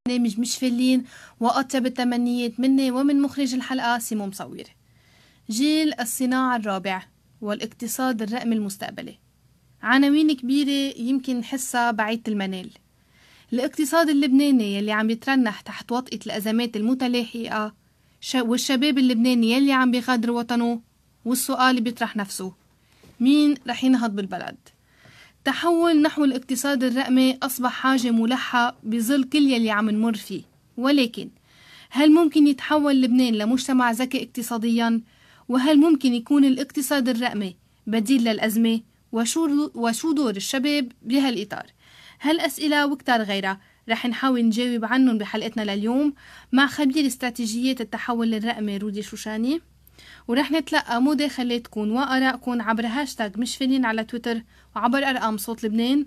برنامج مشفلين وأطيب التمنيات مني ومن مخرج الحلقة سيمو مصور. جيل الصناعة الرابع والاقتصاد الرقمي المستقبلي، عناوين كبيرة يمكن نحسها بعيدة المنال. الاقتصاد اللبناني يلي عم يترنح تحت وطئة الأزمات المتلاحقة، والشباب اللبناني يلي عم بيغادر وطنه، والسؤال بيطرح نفسه: مين رح ينهض بالبلد؟ تحول نحو الاقتصاد الرقمي أصبح حاجة ملحة بظل كل يلي عم نمر فيه، ولكن هل ممكن يتحول لبنان لمجتمع ذكي اقتصاديا؟ وهل ممكن يكون الاقتصاد الرقمي بديل للأزمة؟ وشو دور الشباب بهالإطار؟ هالأسئلة وكتار غيرها رح نحاول نجاوب عنهم بحلقتنا لليوم مع خبير استراتيجيات التحول الرقمي رودي شوشاني، ورح نتلقى مداخلاتكم وآرائكم عبر هاشتاج مشفلين على تويتر وعبر أرقام صوت لبنان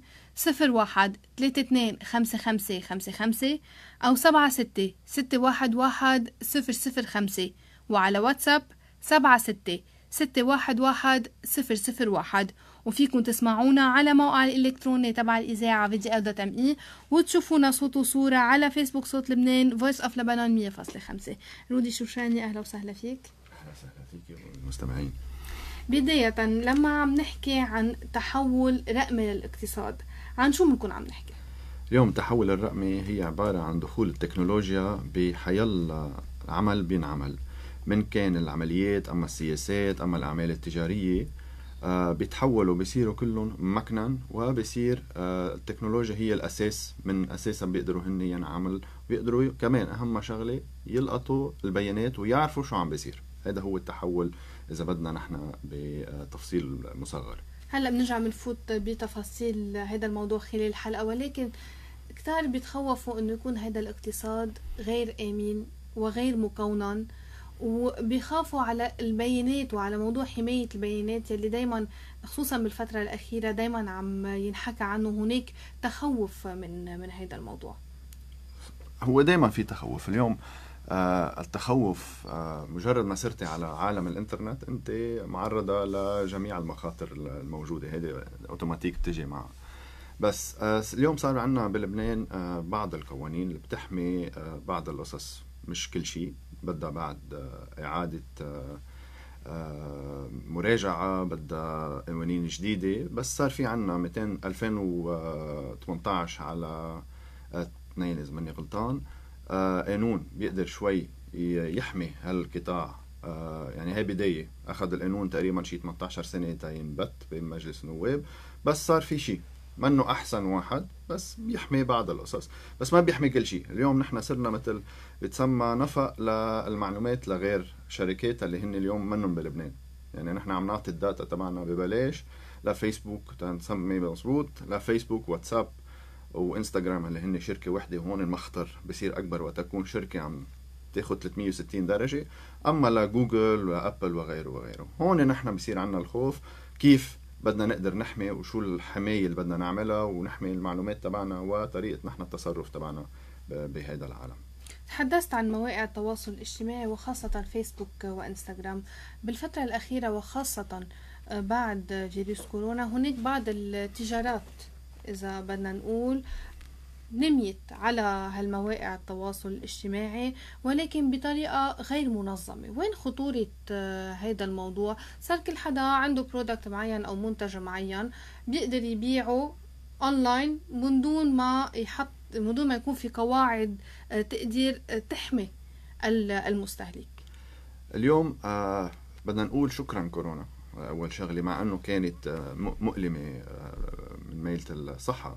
01-325555 أو 76-611-005 وعلى واتساب 76-611-001. وفيكم تسمعونا على موقع الإلكتروني تبع الإذاعة VDL.me وتشوفونا صوت وصورة على فيسبوك صوت لبنان Voice of Lebanon 100.5. رودي شوشاني، أهلا وسهلا فيك. أهلا وسهلا فيك والمستمعين. بداية لما عم نحكي عن تحول رقمي للاقتصاد، عن شو بنكون عم نحكي؟ اليوم التحول الرقمي هي عبارة عن دخول التكنولوجيا بحيال عمل بينعمل، من كان العمليات أما السياسات أما الأعمال التجارية، بيتحولوا بيصيروا كلهم مكنن، وبيصير التكنولوجيا هي الأساس، من أساسا بيقدروا هن ينعمل، بيقدروا كمان أهم شغلة يلقطوا البيانات ويعرفوا شو عم بيصير. هذا هو التحول إذا بدنا نحن بتفصيل مصغر. هلأ بنرجع بنفوت بتفاصيل هذا الموضوع خلال الحلقة، ولكن كتار بيتخوفوا إنه يكون هذا الاقتصاد غير آمن وغير مقنن، وبيخافوا على البيانات وعلى موضوع حماية البيانات يلي دايما خصوصا بالفترة الأخيرة دايما عم ينحكى عنه. هناك تخوف من هذا الموضوع. هو دايما في تخوف اليوم. التخوف مجرد ما صرتي على عالم الانترنت انت معرضة لجميع المخاطر الموجودة، هذه اوتوماتيك بتجي معها. بس اليوم صار عندنا بلبنان بعض القوانين اللي بتحمي بعض القصص، مش كل شيء، بدها بعد إعادة مراجعة، بدها قوانين جديدة. بس صار في عنا 2018 على 2 إذا ماني غلطان قانون بيقدر شوي يحمي هالقطاع. يعني هاي بداية، أخذ القانون تقريبا شي 18 سنة تينبت بمجلس النواب، بس صار في شي منه أحسن واحد، بس بيحمي بعض القصص، بس ما بيحمي كل شيء. اليوم نحن صرنا مثل بتسمى نفق للمعلومات لغير شركات اللي هن اليوم منهم بلبنان. يعني نحن عم نعطي الداتا تبعنا ببلاش لفيسبوك، تنسمي مظبوط، لفيسبوك واتساب وإنستغرام اللي هن شركة وحدة. وهون المخطر بصير أكبر وتكون شركة عم تاخد 360 درجة. أما لجوجل وأبل وغيره وغيره، هون نحن بصير عنا الخوف كيف بدنا نقدر نحمي، وشو الحماية اللي بدنا نعملها ونحمي المعلومات تبعنا وطريقة نحن التصرف تبعنا بهذا العالم. تحدثت عن مواقع التواصل الاجتماعي وخاصة فيسبوك وإنستغرام بالفترة الأخيرة، وخاصة بعد فيروس كورونا هناك بعض التجارات إذا بدنا نقول نميت على هالمواقع التواصل الاجتماعي، ولكن بطريقة غير منظمة. وين خطورة هذا الموضوع؟ صار كل حدا عنده برودكت معين أو منتج معين بيقدر يبيعه أونلاين من دون ما يكون في قواعد تقدر تحمي المستهلك. اليوم بدنا نقول شكرا كورونا أول شغلة، مع أنه كانت مؤلمة من ميلة الصحة،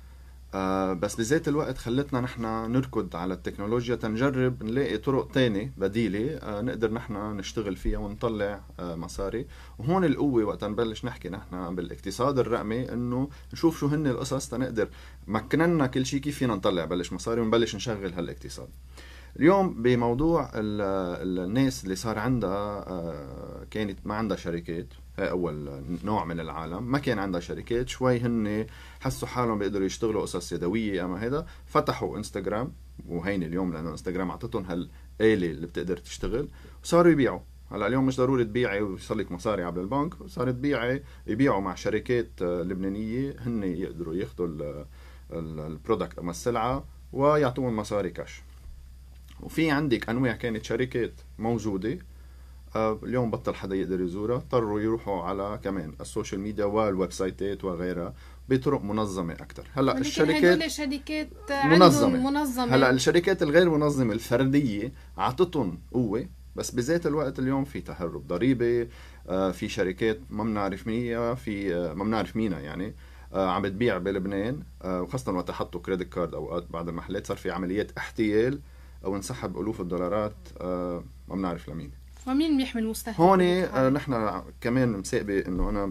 بس بذات الوقت خلتنا نحن نركض على التكنولوجيا تنجرب نلاقي طرق تانية بديلة نقدر نحن نشتغل فيها ونطلع مصاري. وهون القوة وقت نبلش نحكي نحن بالاقتصاد الرقمي، انه نشوف شو هن القصص تنقدر مكننا كل شيء كيف فينا نطلع بلش مصاري ونبلش نشغل هالاقتصاد. اليوم بموضوع الناس اللي صار عندها كانت ما عندها شركات، هاي أول نوع من العالم ما كان عندها شركات، شوي هن حسوا حالهم بيقدروا يشتغلوا قصص يدوية أما هذا، فتحوا إنستغرام. وهين اليوم لأنه إنستغرام عطتهم هالآلة اللي بتقدر تشتغل وصاروا يبيعوا. هلا اليوم مش ضروري تبيعي ويصلك مصاري عبر البنك، صارت يبيعوا مع شركات لبنانية، هن يقدروا ياخدوا البرودكت أما السلعة ويعطوهم مصاري كاش. وفي عندك أنواع كانت شركات موجودة اليوم بطل حدا يقدر يزورها، اضطروا يروحوا على كمان السوشيال ميديا والويب سايتات وغيرها بطرق منظمة أكتر. هلا الشركات شركات منظمة. هلا الشركات الغير منظمة الفردية عطتهم قوة، بس بذات الوقت اليوم في تهرب ضريبي، في شركات ما بنعرف مين، في ما بنعرف مينها يعني عم بتبيع بلبنان، وخاصة وقت حطوا كريدت كارد أوقات بعض المحلات صار في عمليات احتيال أو انسحب ألوف الدولارات ما بنعرف لمين. ومين بيحمل المستهلك؟ هون نحن كمان مساقبة انه انا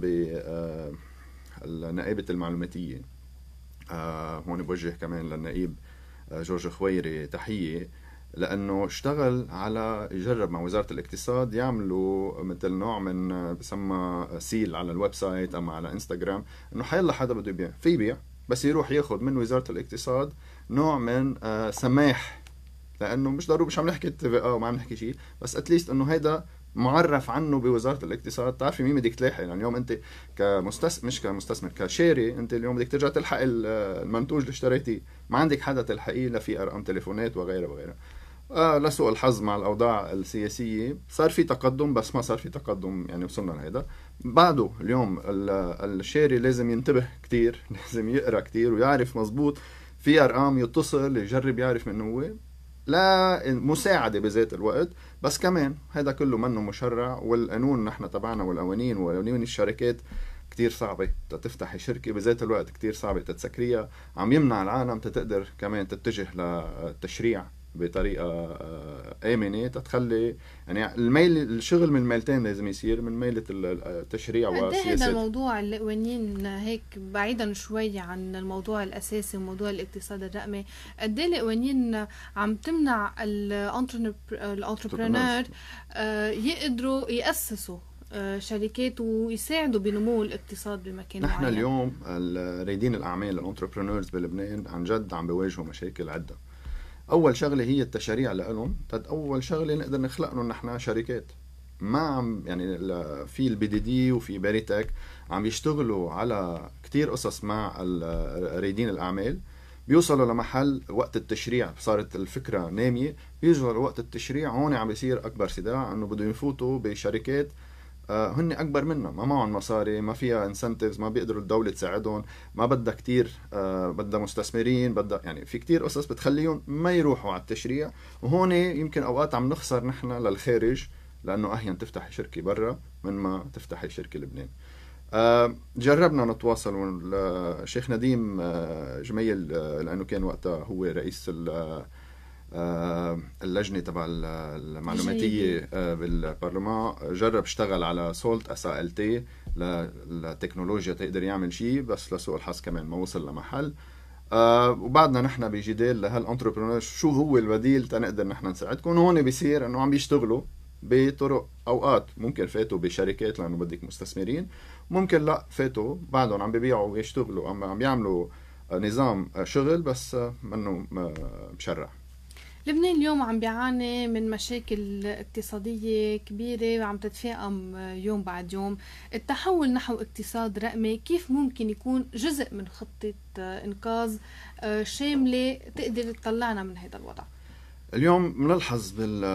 بالنائبة المعلوماتية هون بوجه كمان للنائب جورج خويري تحية، لانه اشتغل على يجرب مع وزارة الاقتصاد يعملوا مثل نوع من بسمى سيل على الويب سايت اما على انستغرام، انه حيلا حدا بده يبيع في يبيع، بس يروح ياخد من وزارة الاقتصاد نوع من سماح، لانه مش ضروري مش عم نحكي اتفاقات وما عم نحكي شيء، بس اتليست انه هيدا معرف عنه بوزارة الاقتصاد، تعرفي مين بدك تلاحق. يعني اليوم انت مش كمستثمر كشاري، انت اليوم بدك ترجع تلحق المنتوج اللي اشتريتيه، ما عندك حدا تلحقيه، لا في ارقام تليفونات وغيرها وغيرها. لسوء الحظ مع الاوضاع السياسيه صار في تقدم، بس ما صار في تقدم يعني وصلنا لهيدا. بعده اليوم الشاري لازم ينتبه كتير، لازم يقرا كتير ويعرف مزبوط في ارقام، يتصل يجرب يعرف من هو، لا مساعدة بذات الوقت، بس كمان هذا كله منه مشرع، والقانون نحن تبعنا والقوانين الشركات كتير صعبة تفتحي شركة، بذات الوقت كتير صعبة تتسكريها، عم يمنع العالم تقدر كمان تتجه للتشريع بطريقة آمنة تتخلي يعني الشغل من ميلتين لازم يصير، من ميلة التشريع والسياسات. هذا الموضوع القوانين هيك بعيدا شوي عن الموضوع الأساسي وموضوع الاقتصاد الرقمي، قد ايه القوانين عم تمنع الانتربرونور يقدروا يأسسوا شركات ويساعدوا بنمو الاقتصاد بمكان معين؟ نحن اليوم رائدين الأعمال الانتربرونورز بلبنان عن جد عم بيواجهوا مشاكل عدة. أول شغلة هي التشريع لهم، أول شغلة نقدر نخلق لهم نحن شركات، ما عم يعني في البي دي دي وفي باريتك عم يشتغلوا على كتير قصص مع رائدين الأعمال، بيوصلوا لمحل وقت التشريع صارت الفكرة نامية، بيوصلوا لوقت التشريع هون عم يصير أكبر صداع إنه بدهم يفوتوا بشركات هن أكبر منها، ما معهم مصاري، ما فيها انسنتيفز، ما بيقدروا الدولة تساعدهم، ما بدها كتير بدها مستثمرين، بدها يعني في كتير قصص بتخليهم ما يروحوا على التشريع. وهون يمكن أوقات عم نخسر نحن للخارج، لأنه أهين تفتحي شركة برا من ما تفتحي شركة لبنان. جربنا نتواصل الشيخ نديم جميل، لأنه كان وقتها هو رئيس اللجنة تبع المعلوماتية بالبرلمان، جرب اشتغل على سولت SALT للتكنولوجيا تقدر يعمل شيء، بس لسوء الحظ كمان ما وصل لمحل. وبعدنا نحن بجدال لهالانتربرونور شو هو البديل تنقدر نحن نساعدكم. هون بيصير انه عم بيشتغلوا بطرق، اوقات ممكن فاتوا بشركات لانه بدك مستثمرين، ممكن لا فاتوا بعدهم عم بيبيعوا ويشتغلوا، عم بيعملوا نظام شغل بس منه مشرع. لبنان اليوم عم بيعاني من مشاكل اقتصادية كبيرة وعم تتفاقم يوم بعد يوم. التحول نحو اقتصاد رقمي كيف ممكن يكون جزء من خطة إنقاذ شاملة تقدر تطلعنا من هذا الوضع؟ اليوم بنلحظ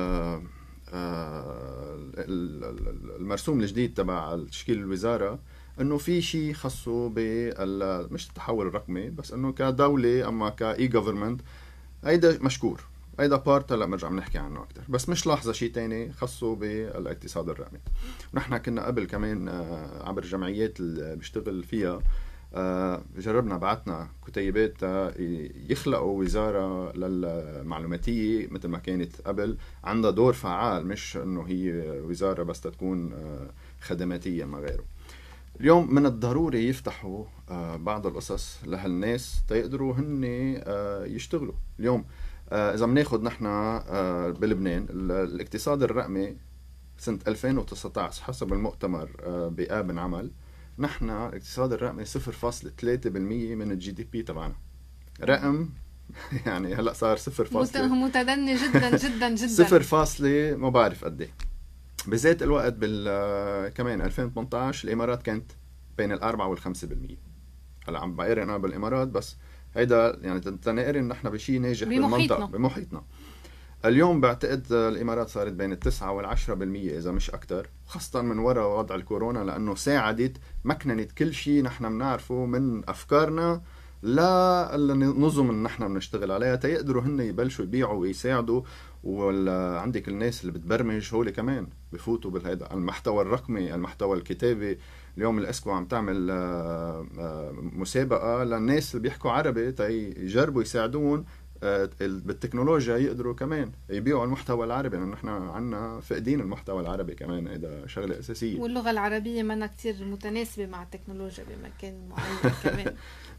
المرسوم الجديد تبع تشكيل الوزارة انه في شيء خاصه مش التحول الرقمي، بس انه كدولة اما كاي جوفرمنت، هيدا مشكور، هيدا بارت هلا بنرجع بنحكي عنه اكثر، بس مش لاحظه شيء تاني خاصه بالاقتصاد الرقمي. ونحن كنا قبل كمان عبر الجمعيات اللي بيشتغل فيها جربنا بعتنا كتيبات يخلقوا وزارة للمعلوماتية مثل ما كانت قبل، عندها دور فعال، مش انه هي وزارة بس تكون خدماتية ما غيره. اليوم من الضروري يفتحوا بعض القصص لهالناس تيقدروا هن يشتغلوا. اليوم إذا بناخد نحن بلبنان الاقتصاد الرقمي سنة 2019 حسب المؤتمر بآب عمل، نحن الاقتصاد الرقمي 0.3% من الجي دي بي تبعنا، رقم يعني هلا صار 0. متدني جدا جدا جدا 0 ما بعرف قد ايه. بذات الوقت كمان 2018 الامارات كانت بين 4 وال5%. هلا عم بقارن انا بالامارات، بس هيدا يعني تنقري إن إحنا بشيء ناجح بالمنطقة بمحيطنا. اليوم بعتقد الإمارات صارت بين 9 وال10% إذا مش أكتر، خاصة من وراء وضع الكورونا، لأنه ساعدت مكننت كل شيء نحن بنعرفه من أفكارنا للنظم اللي نحن بنشتغل عليها تيقدروا هن يبلشوا يبيعوا ويساعدوا. وعندك الناس اللي بتبرمج هول كمان بفوتوا بالهيدا المحتوى الرقمي، المحتوى الكتابي. اليوم الاسكو عم تعمل مسابقة للناس اللي بيحكوا عربي يجربوا يساعدون بالتكنولوجيا يقدروا كمان يبيعوا المحتوى العربي، لأنه نحن عنا فقدين المحتوى العربي كمان. هذا شغلة أساسية. واللغة العربية منا كتير متناسبة مع التكنولوجيا بمكان معين كمان.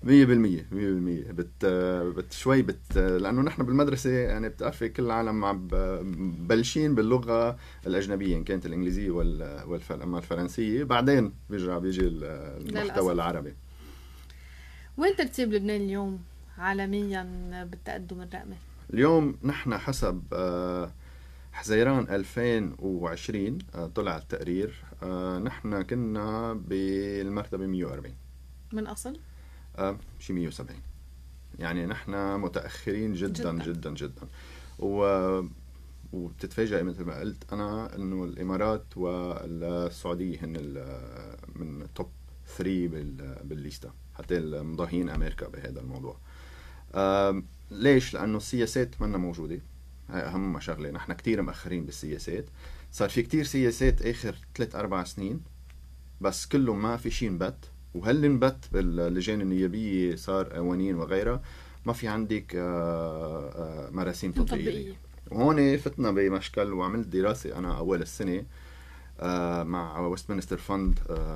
100% شوي لأنه نحن بالمدرسة يعني بتعرفي كل العالم عم بلشين باللغة الأجنبية إن كانت الإنجليزية أما الفرنسية بعدين بيجي المحتوى العربي. وين ترتيب لبنان اليوم عالميا بالتقدم الرقمي؟ اليوم نحن حسب حزيران 2020 طلع التقرير، نحن كنا بالمرتبة 140 من أصل شي 170. يعني نحن متأخرين جدا جدا جدا, جداً. وبتتفاجئ مثل ما قلت أنا إنه الإمارات والسعودية هن من توب 3 بالليستا، حتى المضاهين أمريكا بهذا الموضوع. ليش؟ لأنه السياسات منا موجودة، هاي أهم شغلة. نحن كتير مأخرين بالسياسات، صار في كتير سياسات آخر 3-4 سنين بس كله ما في شيء نبت. وهل نبت باللجان النيابية صار قوانين وغيرها، ما في عندك مراسيم تطبيقية. وهون فتنا بمشكل، وعملت دراسة أنا أول السنة مع ويستمنستر فند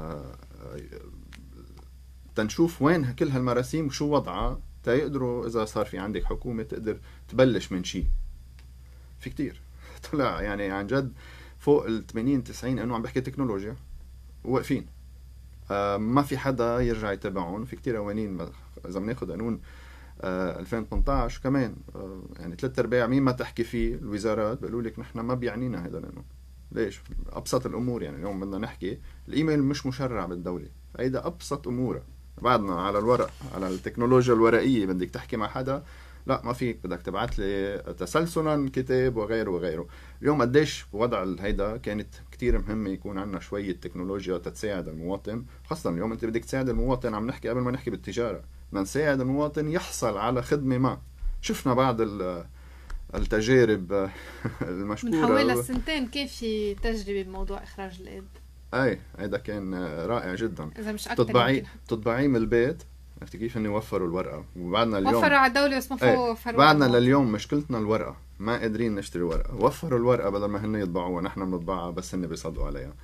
تنشوف وين كل هالمراسيم وشو وضعها تيقدروا إذا صار في عندك حكومة تقدر تبلش من شيء. في كتير طلع يعني عن جد فوق 80-90 أنه عم بحكي تكنولوجيا وواقفين، ما في حدا يرجع يتابعون. في كتير قوانين، إذا بناخد قانون 2018 كمان يعني 3/4 مين ما تحكي فيه الوزارات بيقولوا لك نحن ما بيعنينا هذا القانون. ليش؟ أبسط الأمور. يعني اليوم بدنا نحكي الإيميل مش مشرع بالدولة، هيدا أبسط أموره. بعدنا على الورق، على التكنولوجيا الورقية بدك تحكي مع حدا، لا ما فيك، بدك تبعت لي تسلسلا كتاب وغيره وغيره. اليوم قديش بوضع هيدا كانت كتير مهمة يكون عندنا شوية تكنولوجيا تتساعد المواطن. خاصة اليوم انت بدك تساعد المواطن، عم نحكي قبل ما نحكي بالتجارة، بدنا نساعد المواطن يحصل على خدمة ما. شفنا بعض التجارب المشهورة من حوالي سنتين كيف في تجربة بموضوع إخراج الإيد. هيدا كان رائع جدا. إذا مش أكتر تطبعيه من البيت. عرفتي كيف انه يوفروا الورقه؟ وبعدنا اليوم وفروا على الدوله بس ما فوقوا وفروا. بعدنا لليوم مشكلتنا الورقه، ما قادرين نشتري ورقه. وفروا الورقه بدل ما هن يطبعوها، نحن بنطبعها بس هن بيصدقوا عليها.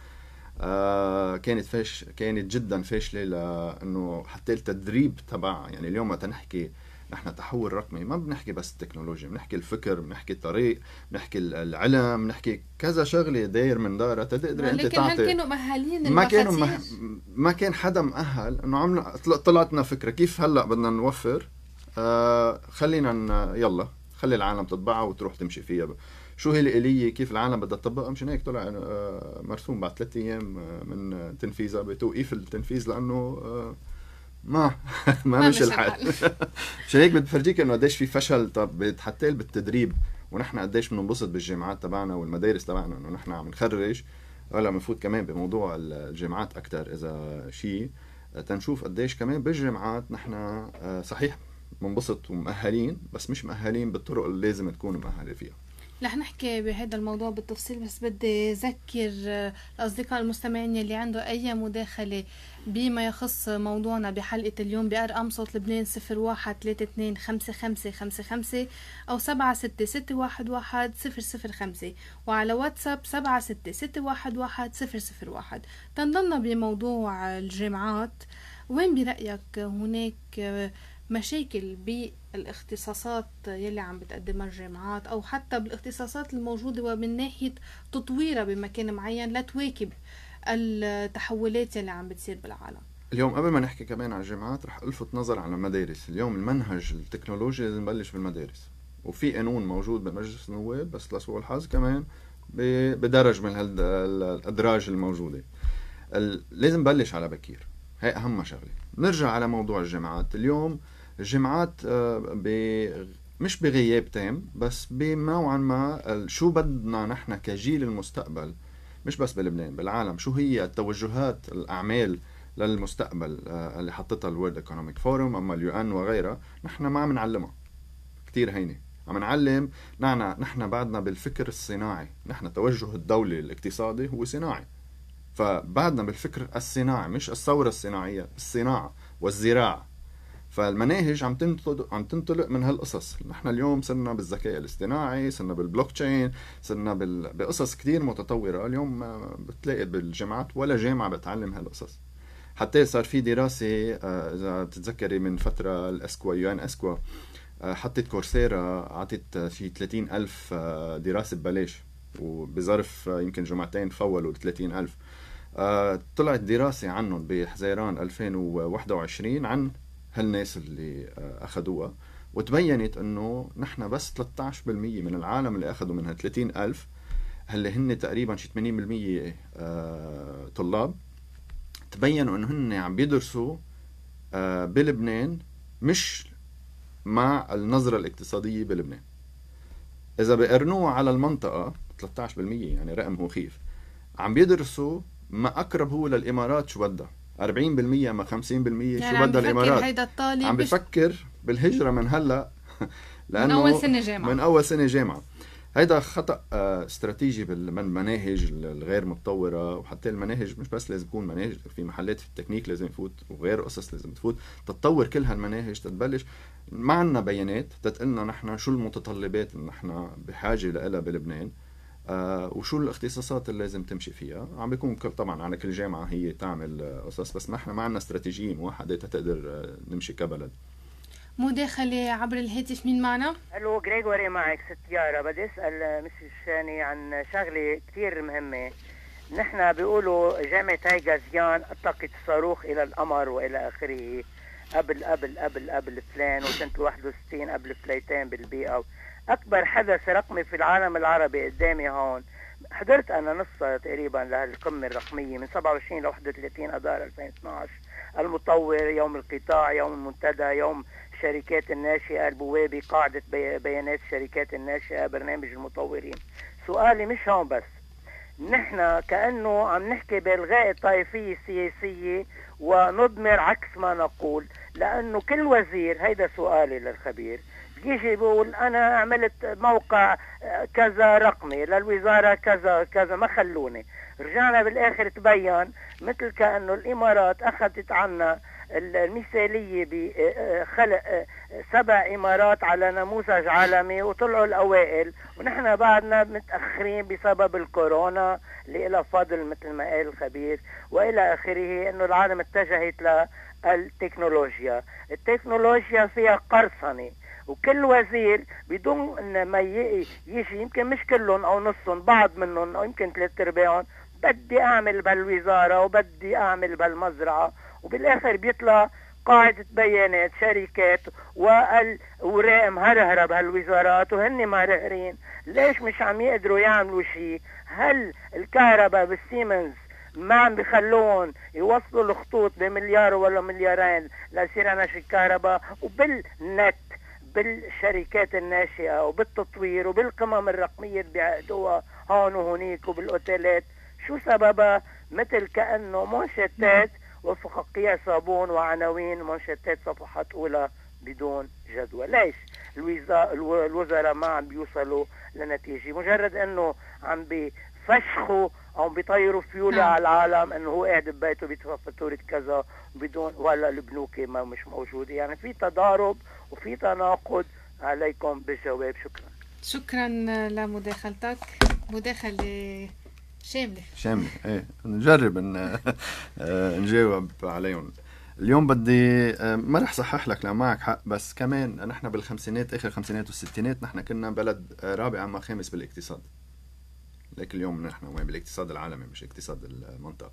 كانت جدا فاشله، لانه حتى التدريب تبعها. يعني اليوم وقت نحكي نحن تحول رقمي ما بنحكي بس التكنولوجيا، بنحكي الفكر، بنحكي الطريق، بنحكي العلم، بنحكي كذا شغله داير من دارها تقدر انت تعطي. لكن هل كانوا مؤهلين؟ ما كان حدا مؤهل. انه عملنا طلعتنا فكره كيف هلا بدنا نوفر، خلينا يلا خلي العالم تطبعها وتروح تمشي فيها. شو هي الآلية كيف العالم بدها تطبقها؟ مشان هيك طلع مرسوم بعد 3 أيام من تنفيذها بتوقيف التنفيذ، لانه ما مش الحال. مشان هيك بتفرجيك انه قديش في فشل. طب حتى بالتدريب، ونحن قديش بننبسط بالجامعات تبعنا والمدارس تبعنا انه نحن عم نخرج. هلا بنفوت كمان بموضوع الجامعات اكثر اذا شيء تنشوف قديش كمان بالجامعات نحن صحيح بنبسط ومؤهلين، بس مش مؤهلين بالطرق اللي لازم تكون مؤهله فيها. رح نحكي بهذا الموضوع بالتفصيل، بس بدي أذكر الأصدقاء المستمعين اللي عنده أي مداخلة بما يخص موضوعنا بحلقة اليوم بأرقام صوت لبنان 01325555 أو 76611100، وعلى واتساب 76611100. تنضلنا بموضوع الجامعات. وين برأيك هناك مشاكل بالاختصاصات يلي عم بتقدمها الجامعات، او حتى بالاختصاصات الموجودة ومن ناحية تطويرها بمكان معين لتواكب التحولات يلي عم بتصير بالعالم؟ اليوم قبل ما نحكي كمان على الجامعات رح ألفت نظر على المدارس. اليوم المنهج التكنولوجي لازم نبلش بالمدارس، وفي قانون موجود بمجلس النواب بس لسوء الحظ كمان بدرج من الأدراج الموجودة. لازم نبلش على بكير، هي أهم شغلة. نرجع على موضوع الجامعات. اليوم الجامعات مش بغياب تام، بس بنوعا ما شو بدنا نحن كجيل المستقبل، مش بس بلبنان، بالعالم، شو هي التوجهات الأعمال للمستقبل اللي حطتها الورد ايكونوميك فورم اما اليو ان وغيرها. نحن ما عم نعلمها كتير هينه، عم نعلم نحن بعدنا بالفكر الصناعي. نحن التوجه الدولي الاقتصادي هو صناعي، فبعدنا بالفكر الصناعي، مش الثورة الصناعية، الصناعة والزراعة. فالمناهج عم تنطلق من هالقصص. نحن اليوم صرنا بالذكاء الاصطناعي، صرنا بالبلوك تشين، صرنا بقصص كتير متطورة. اليوم بتلاقي بالجامعات ولا جامعة بتعلم هالقصص. حتى صار في دراسة إذا بتتذكري من فترة الأسكوا يو ان أسكوا حطت كورسيرا، عطت في 30,000 دراسة ببلاش، وبظرف يمكن جمعتين فولوا 30,000. طلعت دراسة عنهم بحزيران 2021 عن هالناس اللي أخذوها، وتبينت أنه نحن بس 13% من العالم اللي أخذوا منها 30,000، اللي هن تقريبا شي 80% طلاب، تبينوا أنه هن عم بيدرسوا بلبنان مش مع النظرة الاقتصادية بلبنان. إذا بقرنوه على المنطقة 13%، يعني رقم مخيف، عم بيدرسوا ما أقرب هو للإمارات شو بدها 40%، ما 50%، يعني شو بدها الإمارات. هيدا الطالب عم بفكر بالهجرة من هلأ من أول سنة جامعة. هيدا خطأ استراتيجي بالمناهج الغير متطورة. وحتى المناهج مش بس لازم تكون مناهج، في محلات في التكنيك لازم يفوت، وغير قصص لازم تفوت، تتطور كل هالمناهج، تتبلش ما عنا بيانات تتقلنا نحن شو المتطلبات اللي نحن بحاجة لها بلبنان، وشو الاختصاصات اللي لازم تمشي فيها. عم بيكون طبعا على كل جامعة هي تعمل قصص، بس نحن ما عنا استراتيجية موحدة تقدر نمشي كبلد. مداخلة عبر الهاتف، مين معنا؟ الو، غريغوري معك ست يارا. بدي اسال مس شوشاني عن شغله كثير مهمه. نحن بيقولوا جامعه هاي غازيان اطلقت الصاروخ الى القمر والى اخره قبل فلان، وسنه 61 قبل فليتين بالبيئه. اكبر حدث رقمي في العالم العربي قدامي هون. حضرت انا نص تقريبا لهالقمه الرقميه من 27 ل 31 اذار 2012. المطور، يوم القطاع، يوم المنتدى، يوم الشركات الناشئة، البوابي، قاعدة بيانات الشركات الناشئة، برنامج المطورين. سؤالي مش هون بس، نحن كأنه عم نحكي بإلغاء الطائفية السياسية ونضمر عكس ما نقول، لأنه كل وزير، هيدا سؤالي للخبير، بيجي بيقول أنا عملت موقع كذا رقمي للوزارة كذا كذا، ما خلوني. رجعنا بالآخر تبين مثل كأنه الإمارات أخذت عنا المثالية بخلق 7 إمارات على نموذج عالمي وطلعوا الأوائل، ونحن بعدنا متأخرين بسبب الكورونا اللي إلى فضل مثل ما قال الخبير وإلى آخره. إنه العالم اتجهت للتكنولوجيا. التكنولوجيا فيها قرصنة، وكل وزير بدون ما يجي، يمكن مش كلهم أو نصهم، بعض منهم أو يمكن 3/4، بدي أعمل بهالوزارة وبدي أعمل بهالمزرعة، وبالآخر بيطلع قاعدة بيانات شركات والأوراق مهرهرة بهالوزارات وهن مهرهرين. ليش مش عم يقدروا يعملوا شيء؟ هل الكهرباء بالسيمنز ما عم بيخلون يوصلوا الخطوط بمليار ولا مليارين ليصير عنا شي كهرباء؟ وبالنت، بالشركات الناشئة وبالتطوير وبالقمم الرقمية اللي بيعقدوها هون وهونيك وبالأوتيلات، شو سببها؟ مثل كأنه منشطات وفق قياس صابون وعناوين، منشطات صفحات أولى بدون جدوى. ليش الوزراء ما عم بيوصلوا لنتيجة؟ مجرد أنه عم بفشخوا أو بيطيروا فيولة على العالم، أنه هو قاعد ببيته بيدفع فاتورة كذا بدون، ولا البنوك ما مش موجودة. يعني في تضارب وفي تناقض. عليكم بالجواب. شكرا لمداخلتك. مداخلة شاملة. ايه، نجرب نجاوب عليهم. اليوم بدي ما رح صحح لك، لا معك حق، بس كمان نحن بالخمسينات، اخر الخمسينات والستينات، نحن كنا بلد رابع اما خامس بالاقتصاد. لكن اليوم نحن وين بالاقتصاد العالمي مش اقتصاد المنطقة.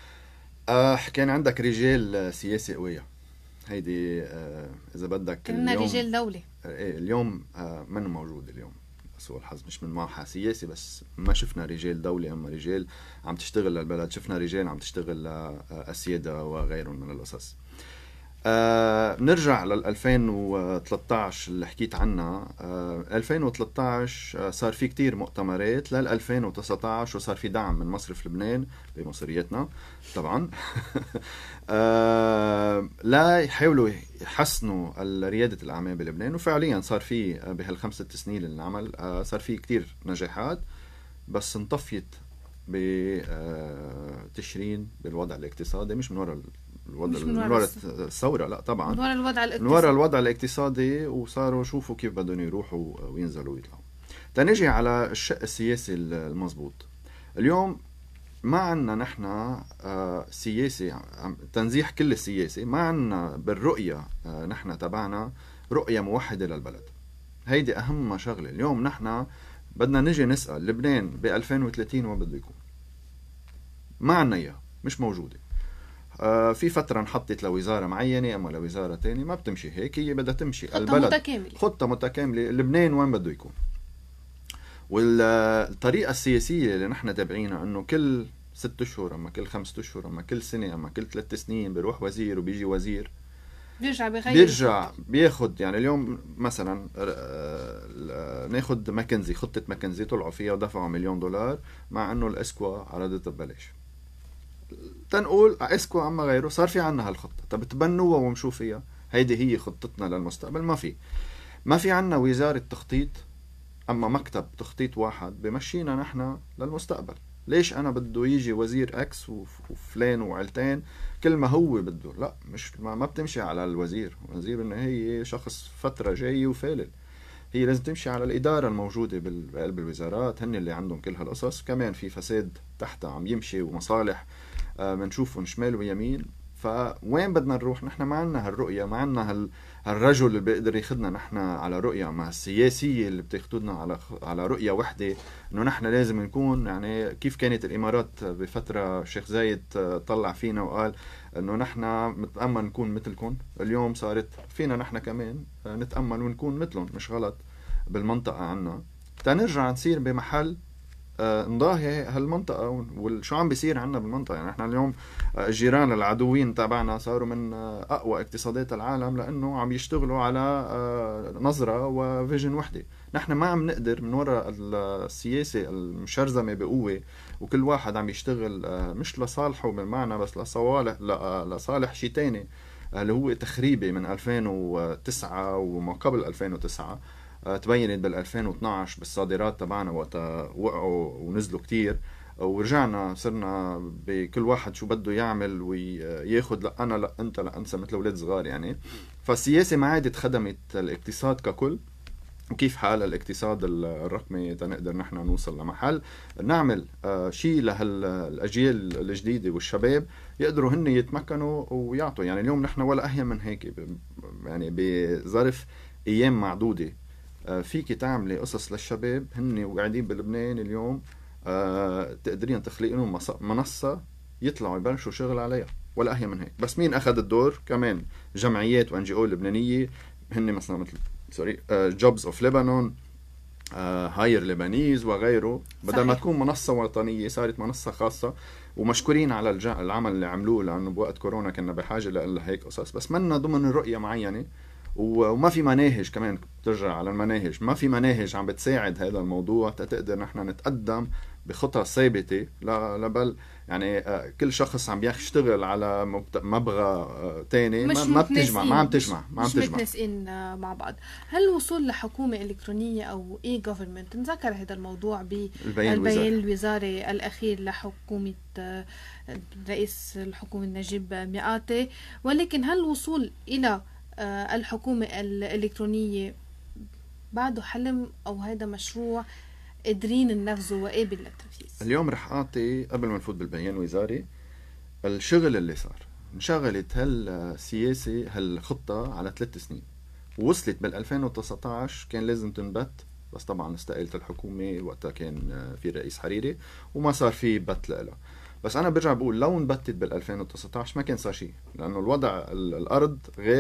كان عندك رجال سياسي قوية، هيدي اذا بدك كنا رجال دولة. ايه اليوم منه موجود. اليوم سوء الحظ مش من معها سياسي، بس ما شفنا رجال دولة اما رجال عم تشتغل للبلد. شفنا رجال عم تشتغل للسيادة وغيرهم من القصص. نرجع لل 2013 اللي حكيت عنها. 2013 صار في كتير مؤتمرات لل 2019 وصار في دعم من مصرف لبنان بمصرياتنا طبعا لا يحاولوا يحسنوا ريادة الأعمال بلبنان، وفعليا صار في بهال5 سنين اللي انعمل صار في كتير نجاحات، بس انطفيت بتشرين بالوضع الاقتصادي، مش من وراء الوضع الثورة، لا طبعا من وراء الوضع الاقتصادي، وصاروا شوفوا كيف بدهم يروحوا وينزلوا ويطلعوا. تنجي على الشق السياسي المضبوط. اليوم ما عنا نحن سياسي تنزيح كل السياسي، ما عنا بالرؤية نحن تبعنا رؤية موحدة للبلد. هيدي أهم شغلة. اليوم نحن بدنا نجي نسأل لبنان ب 2030 وين بده يكون، ما عنا إياها، مش موجودة. في فترة انحطت لوزارة معينة أما لوزارة تانية، ما بتمشي هيك، هي بدها تمشي خطة متكاملة. لبنان وين بده يكون؟ والطريقة السياسية اللي نحن تابعينها انه كل 6 اشهر اما كل 5 اشهر اما كل سنة اما كل 3 سنين بيروح وزير وبيجي وزير بيرجع بياخد. يعني اليوم مثلا ناخد ماكنزي، خطة ماكنزي طلعوا فيها ودفعوا $1,000,000 مع انه الاسكوا عرضتها ببلاش. تنقول اسكوا اما غيره صار في عنا هالخطة، طب تبنوها ومشوا فيها، هيدي هي خطتنا للمستقبل. ما في عنا وزارة تخطيط اما مكتب تخطيط واحد بمشينا نحن للمستقبل. ليش انا بده يجي وزير اكس وفلان وعلتين كل ما هو بده؟ لا، مش ما بتمشي على الوزير. الوزير انه هي شخص فترة جاي وفالل، هي لازم تمشي على الإدارة الموجودة بقلب الوزارات، هن اللي عندهم كل هالقصص. كمان في فساد تحتها عم يمشي ومصالح منشوفهم شمال ويمين. فوين بدنا نروح؟ نحن ما عنا هالرؤية، ما عنا هالرجل اللي بيقدر ياخدنا نحن على رؤية، مع السياسية اللي بتاخدنا على رؤية وحدة، انه نحن لازم نكون يعني كيف كانت الامارات بفترة الشيخ زايد طلع فينا وقال انه نحن متأمل نكون مثلكم. اليوم صارت فينا نحن كمان نتأمل ونكون مثلهم، مش غلط بالمنطقة عنا. تنرجع نصير بمحل نضاهي هالمنطقة وشو عم بيصير عنا بالمنطقة. يعني احنا اليوم الجيران العدوين تبعنا صاروا من أقوى اقتصادات العالم لأنه عم يشتغلوا على نظرة وفيجن وحدة. نحن ما عم نقدر من وراء السياسة المشرزمة بقوة، وكل واحد عم يشتغل مش لصالحه بالمعنى، بس لصالح شي تاني اللي هو تخريبي من 2009 وما قبل 2009. تبينت بال 2012 بالصادرات تبعنا وقتها وقعوا ونزلوا كتير، ورجعنا صرنا بكل واحد شو بده يعمل وياخد، لا انا لا انت لا انت، مثل اولاد صغار يعني. فالسياسة ما عادت خدمت الاقتصاد ككل. وكيف حال الاقتصاد الرقمي تنقدر نحن نوصل لمحل نعمل شيء لهالاجيال الجديده والشباب يقدروا هن يتمكنوا ويعطوا. يعني اليوم نحن ولا اهين من هيك، يعني بظرف ايام معدوده فيك تعملي قصص للشباب هن وقاعدين بلبنان اليوم، تقدرين تخلقي لهم منصة يطلعوا يبلشوا شغل عليها، ولا أهي من هيك. بس مين أخذ الدور؟ كمان جمعيات وNGO لبنانية، هن مثلا مثل جوبز اوف لبنان، هاير لبنانيز وغيره. بدل ما تكون منصة وطنية صارت منصة خاصة، ومشكورين على العمل اللي عملوه، لأنه بوقت كورونا كنا بحاجة لهيك قصص، بس منا ضمن رؤية معينة. وما في مناهج، كمان ترجع على المناهج، ما في مناهج عم بتساعد هذا الموضوع تقدر نحن نتقدم بخطى ثابتة لبل يعني كل شخص عم يشتغل على مبغى تاني، ما بتجمع، ما عم تجمع، مش متناسقين مع بعض. هل الوصول لحكومة إلكترونية أو government نذكر هذا الموضوع بالبيان الوزاري الأخير لحكومة رئيس الحكومة نجيب مئاتي، ولكن هل الوصول إلى الحكومة الإلكترونية بعده حلم أو هذا مشروع قادرين ننفذه وقابل للتنفيذ؟ اليوم رح أعطي قبل ما نفوت بالبيان الوزاري الشغل اللي صار. انشغلت هالسياسة هالخطة على 3 سنين، ووصلت بال 2019 كان لازم تنبت، بس طبعا استقالت الحكومة وقتها كان في رئيس حريري وما صار في بت لها. بس أنا برجع بقول لو انبتت بال 2019 ما كان صار شيء، لأنه الوضع الأرض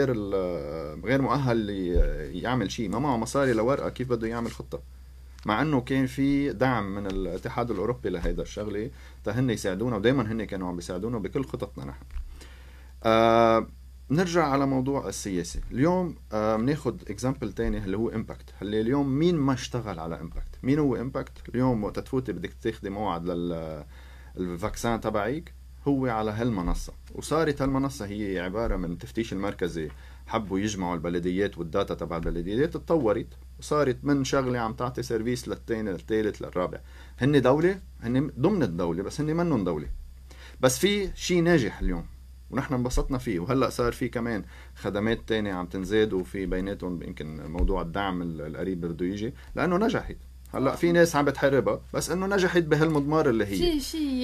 غير مؤهل يعمل شيء، ما معه مصاري لورقة كيف بده يعمل خطة، مع أنه كان في دعم من الاتحاد الأوروبي لهيدا الشغلة تهن يساعدونا، ودايما هن كانوا عم بيساعدونا بكل خططنا نحن. نرجع على موضوع السياسي. اليوم بناخد اكزامبل تاني اللي هو امباكت. اللي اليوم مين ما اشتغل على امباكت؟ مين هو امباكت؟ اليوم وقت تفوتي بدك تاخدي موعد للفاكسان تبعيك هو على هالمنصة، وصارت هالمنصة هي عبارة من تفتيش المركزي. حبوا يجمعوا البلديات والداتا تبع البلديات، اتطورت وصارت من شغلة عم تعطي سيرفيس للتاني للثالث للرابع. هن دولة، هن ضمن الدولة بس هن منهم دولة. بس في شيء ناجح اليوم ونحن انبسطنا فيه، وهلأ صار في كمان خدمات تانية عم تنزاد، وفي بيناتهم يمكن موضوع الدعم القريب بده يجي لأنه نجحت. هلا في ناس عم بتحاربها بس انه نجحت بهالمضمار اللي هي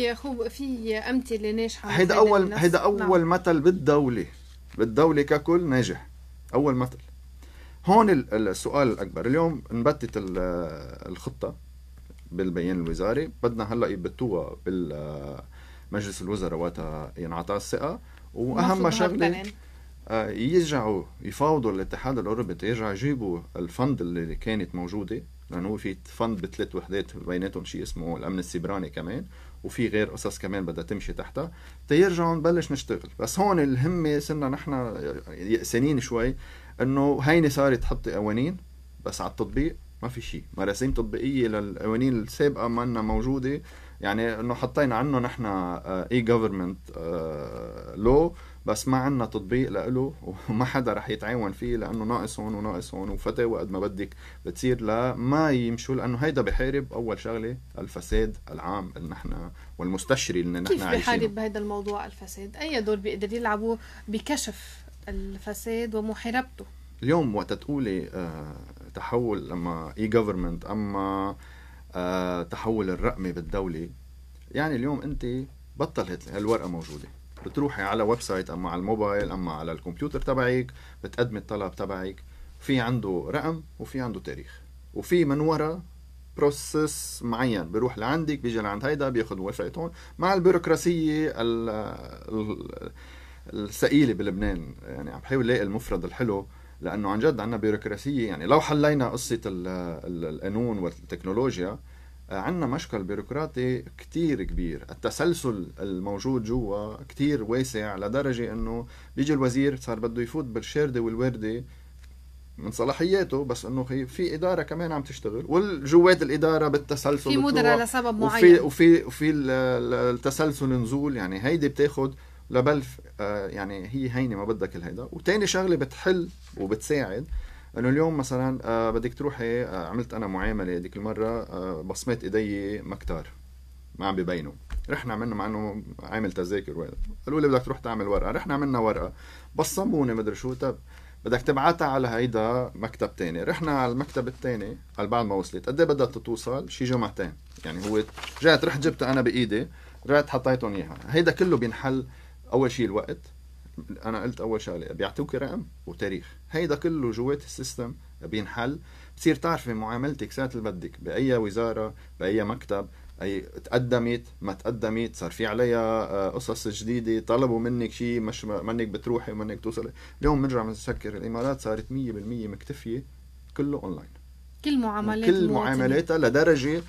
في امثله ناجحه. هيدا اول مثل بالدوله ككل ناجح، اول مثل. هون السؤال الاكبر اليوم، نبتت الخطه بالبيان الوزاري، بدنا هلا يبتوها بالمجلس الوزراء وقتها ينعطى الثقه، واهم شغله يرجعوا يفاوضوا الاتحاد الاوروبي يرجعوا يجيبوا الفند اللي كانت موجوده، لانه هو في فند بثلاث وحدات بيناتهم شيء اسمه الامن السيبراني كمان، وفي غير قصص كمان بدها تمشي تحتها تيرجعوا نبلش نشتغل. بس هون الهمه صرنا نحن يأسانين شوي انه هيني صارت تحطي قوانين بس على التطبيق ما في شيء، مراسيم تطبيقيه للقوانين السابقه ما لنا موجوده. يعني انه حطينا عنه نحن اي جوفرمنت لو بس ما عنا تطبيق له، وما حدا رح يتعاون فيه لانه ناقص هون وناقص هون، وفتاوى قد ما بدك بتصير لما يمشوا، لانه هيدا بحارب اول شغله الفساد العام اللي نحن والمستشري اللي نحن عايشينه. كيف بحارب بهذا الموضوع الفساد؟ اي دور بيقدر يلعبوا بكشف الفساد ومحاربته؟ اليوم وقت تقولي تحول لما اي جوفرمنت اما تحول الرقمي بالدوله، يعني اليوم انت بطل هالورقه موجوده، بتروحي على ويب سايت اما على الموبايل اما على الكمبيوتر تبعك، بتقدمي الطلب تبعك، في عنده رقم وفي عنده تاريخ وفي من ورا بروسس معين، بيروح لعندك بيجي لعند هيدا بياخد موافقة هون، مع البيروقراطية الثقيلة بلبنان. يعني عم بحاول لاقي المفرد الحلو، لأنه عن جد عنا بيروقراطية. يعني لو حلينا قصة القانون والتكنولوجيا عنا مشكل بيروقراطي كتير كبير، التسلسل الموجود جوا كتير واسع لدرجة انه بيجي الوزير صار بده يفوت بالشاردة والوردة من صلاحياته، بس انه في ادارة كمان عم تشتغل، والجوات الادارة بالتسلسل في مدراء لسبب معين، وفي التسلسل نزول. يعني هيدي بتاخد لبلف، يعني هي هينة ما بدك الهيدا. وتاني شغلة بتحل وبتساعد انه اليوم مثلا بدك تروحي، عملت انا معامله هذيك المره، بصمات ايدي مكتار ما عم ببينوا، رحنا عملنا مع انه عامل تذاكر، قالوا لي بدك تروح تعمل ورقه، رحنا عملنا ورقه بصموني مدري شو، طب بدك تبعتها على هيدا مكتب تاني، رحنا على المكتب التاني على بعد ما وصلت قد ايه بدها توصل، شي جمعتين. يعني هو رحت جبتها انا بايدي، رحت حطيتهم اياها. هيدا كله بينحل اول شيء الوقت، انا قلت اول شغله بيعطوك رقم وتاريخ، هيدا كله جوات السيستم بينحل. بتصير تعرفي معاملتك ساعه اللي بدك باي وزاره باي مكتب، اي تقدمت ما تقدمت، صار في عليها قصص جديده، طلبوا منك شيء مش منك بتروحي ومنك توصلي. اليوم بنرجع بنسكر الامارات صارت 100% مكتفيه، كله اونلاين، كل معاملاتها لدرجه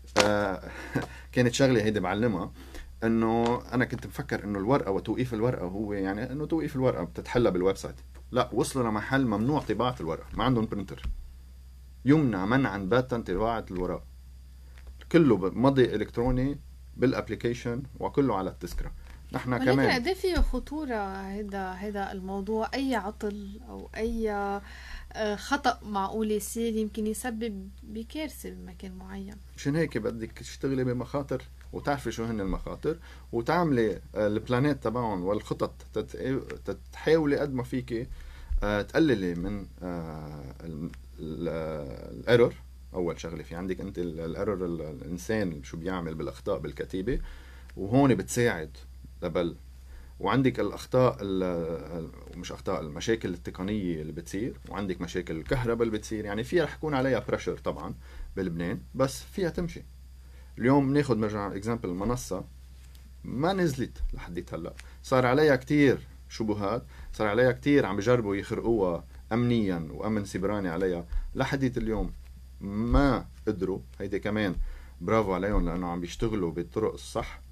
كانت شغله هيدي بعلمها، انه انا كنت بفكر انه الورقه وتوقيف الورقه هو يعني انه توقيف الورقه بتتحلى بالويب سايت، لا وصلوا لمحل ممنوع طباعه الورقه، ما عندهم برينتر، يمنع منعا باتا طباعه الورق، كله مضي الكتروني بالابليكيشن وكله على التذكره. نحن كمان قد ايه فيه خطوره هذا الموضوع، اي عطل او اي خطأ معقول يصير يمكن يسبب بكارثة بمكان معين. مشان هيك بدك تشتغلي بمخاطر وتعرفي شو هن المخاطر، وتعملي البلانات تبعهم والخطط، تحاولي قد ما فيكي تقللي من الايرور. اول شغله في عندك انت الايرور، الانسان شو بيعمل بالاخطاء بالكتيبه، وهون بتساعد لبل. وعندك الأخطاء مش أخطاء، المشاكل التقنية اللي بتصير، وعندك مشاكل الكهرباء اللي بتصير، يعني فيها رح يكون عليها بريشر طبعا بلبنان، بس فيها تمشي. اليوم ناخد مرجع اكزامبل المنصة ما نزلت لحديت هلا، صار عليها كتير شبهات، صار عليها كتير عم بجربوا يخرقوها أمنيا وأمن سيبراني عليها، لحديت اليوم ما قدروا. هيدي كمان برافو عليهم لأنه عم بيشتغلوا بالطرق الصح،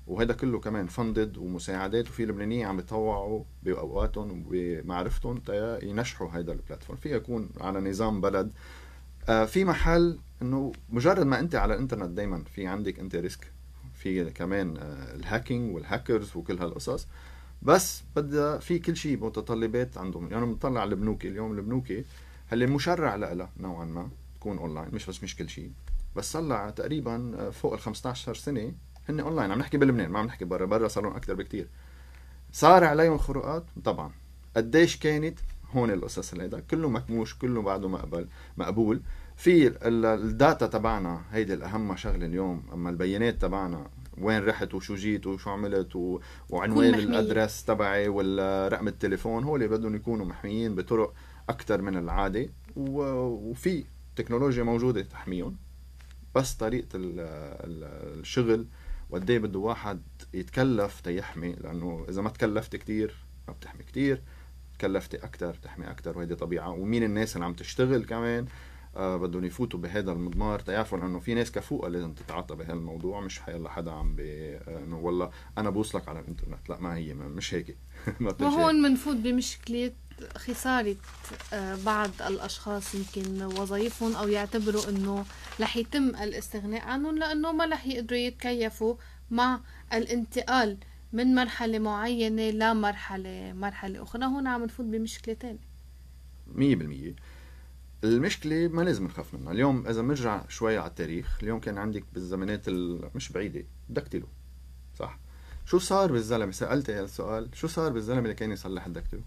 وهذا كله كمان فندد ومساعدات، وفي لبنانيين عم يتطوعوا باوقاتهم وبمعرفتهم ينشحوا هذا البلاتفورم. في يكون على نظام بلد، في محل انه مجرد ما انت على الانترنت دايما في عندك انت ريسك، في كمان الهاكينج والهاكرز وكل هالقصص، بس بدها في كل شيء متطلبات عندهم. يعني بنطلع على البنوكي اليوم، البنوكي هل مشرع لها نوعا ما تكون اونلاين، مش كل شيء، بس صار تقريبا فوق ال 15 سنه هن اونلاين. عم نحكي بلبنان، ما عم نحكي برا صار لهم اكثر بكتير. صار عليهم خروقات طبعا. قديش كانت هون القصص هيدا كله مكموش، كله بعده مقبول. في الداتا تبعنا هيدي الاهم شغله اليوم، اما البيانات تبعنا وين رحت وشو جيت وشو عملت وعنوان الادرس تبعي والرقم التليفون، هو اللي بدهم يكونوا محميين بطرق اكثر من العاده، وفي تكنولوجيا موجوده تحميهم. بس طريقه الشغل وقد ايه بده واحد يتكلف تيحمي، لانه اذا ما تكلفت كتير ما بتحمي كتير، تكلفتي اكتر تحمي اكتر، وهيدي طبيعه. ومين الناس اللي عم تشتغل كمان بدهم يفوتوا بهذا المضمار تيعرفوا انه في ناس كفوقه لازم تتعاطى بهالموضوع، مش حيلا حدا عم انه والله انا بوصلك على الانترنت، لا ما هي مش هيك. وهون منفوت بمشكله خساره بعض الاشخاص يمكن وظائفهم، او يعتبروا انه رح يتم الاستغناء عنهم لانه ما رح يقدروا يتكيفوا مع الانتقال من مرحله معينه لمرحله اخرى. هون عم نفوت بمشكله ثانيه 100%. المشكلة ما لازم نخاف منها. اليوم إذا بنرجع شوي على التاريخ، اليوم كان عندك بالزمانات مش بعيدة دكتلو، صح؟ شو صار بالزلمة؟ سألت هذا السؤال، شو صار بالزلمة اللي كان يصلح الدكتلو؟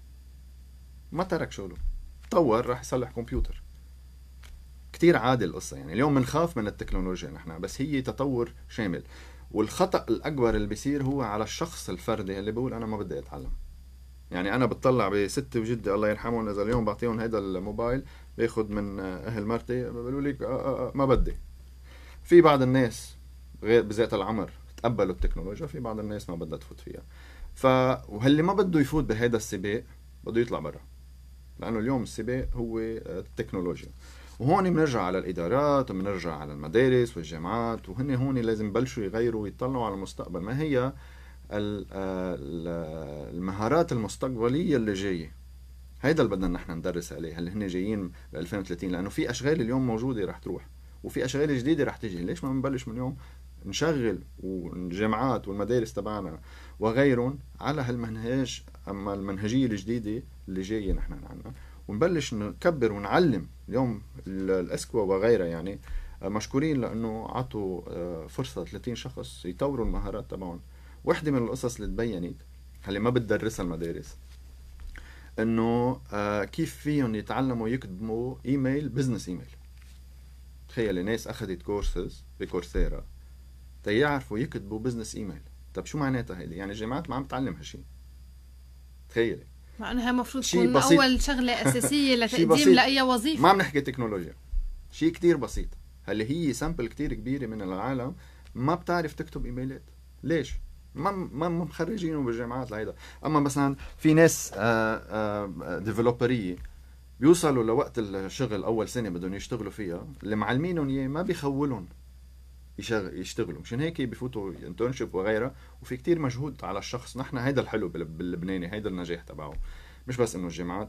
ما ترك شغله، طور راح يصلح كمبيوتر. كتير عادي القصة. يعني اليوم بنخاف من التكنولوجيا نحن، بس هي تطور شامل. والخطأ الأكبر اللي بيصير هو على الشخص الفردي اللي بيقول أنا ما بدي أتعلم. يعني انا بتطلع بستي وجدي الله يرحمهم، اذا اليوم بعطيهم هيدا الموبايل بياخد من اهل مرتي بيقولوا لي ما بدي. في بعض الناس غير بذات العمر تقبلوا التكنولوجيا، في بعض الناس ما بدها تفوت فيها. وهاللي ما بده يفوت بهيدا السباق بده يطلع برا، لانه اليوم السباق هو التكنولوجيا. وهون بنرجع على الادارات وبنرجع على المدارس والجامعات، وهن هون لازم يبلشوا يغيروا ويطلعوا على المستقبل. ما هي المهارات المستقبلية اللي جاية؟ هيدا اللي بدنا نحن ندرس عليه، اللي هن جايين ب 2030. لأنه في أشغال اليوم موجودة رح تروح، وفي أشغال جديدة رح تيجي. ليش ما نبلش من اليوم نشغل والجامعات والمدارس تبعنا وغيرهم على هالمنهج، أما المنهجية الجديدة اللي جاية نحن عنا، ونبلش نكبر ونعلم. اليوم الأسكوا وغيرها يعني مشكورين لأنه عطوا فرصة 30 شخص يطوروا المهارات تبعهم. واحدة من القصص اللي تبينت اللي ما بتدرسها المدارس انه كيف فيهم يتعلموا يكتبوا ايميل، بزنس ايميل. تخيل ناس اخذت كورسز بكورسيرا تيعرفوا يكتبوا بزنس ايميل. طب شو معناتها هيدي؟ يعني الجامعات ما عم تعلم هالشيء. تخيلي، مع انها المفروض تكون اول شغله اساسيه لتقديم لاي وظيفه. ما عم نحكي تكنولوجيا، شيء كتير بسيط. هل هي سامبل كتير كبيره من العالم ما بتعرف تكتب ايميلات. ليش؟ ما مخرجينه بالجامعات لهيدا. اما مثلا في ناس ديفلوبريه بيوصلوا لوقت الشغل اول سنه بدهم يشتغلوا فيها، اللي معلمينهم اياه ما بيخولون يشتغلوا. مشان هيك بفوتوا انترنشيب وغيرها، وفي كتير مجهود على الشخص. نحن هيدا الحلو باللبناني، هيدا النجاح تبعه. مش بس انه الجامعات،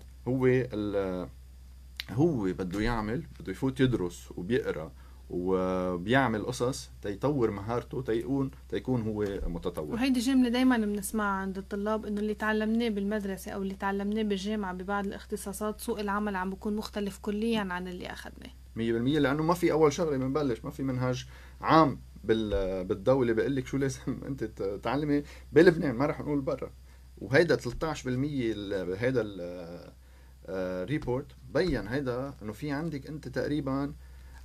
هو بده يعمل، بده يفوت يدرس وبيقرا وبيعمل قصص تيطور مهارته تيكون هو متطور. وهيدي جملة دايما بنسمعها عند الطلاب، انه اللي تعلمناه بالمدرسة او اللي تعلمناه بالجامعة ببعض الاختصاصات سوق العمل عم بيكون مختلف كليا عن اللي اخذناه 100%. لانه ما في اول شغله بنبلش، ما في منهج عام بالدوله بيقول لك شو لازم انت تتعلمي بلبنان، ما رح نقول برا. وهيدا 13% هيدا الريبورت بين هيدا انه في عندك انت تقريبا